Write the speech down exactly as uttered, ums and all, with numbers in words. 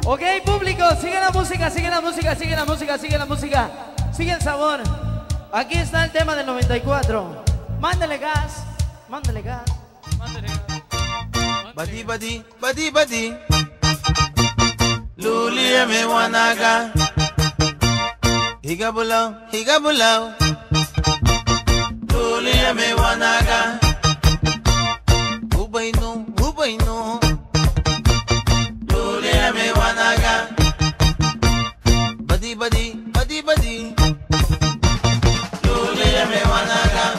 Ok, público, sigue la música, sigue la música, sigue la música, sigue la música. Sigue el sabor. Aquí está el tema del noventa y cuatro. Mándale gas, mándale gas. Mándale gas. Badi badi, badi badi. Lulia me wanaga. Higabulao, higabulao. Lulia me wanaga. Ubainu, ubainu. Lulia me wanaga. Badi badi, badi badi. Lulia me wanaga.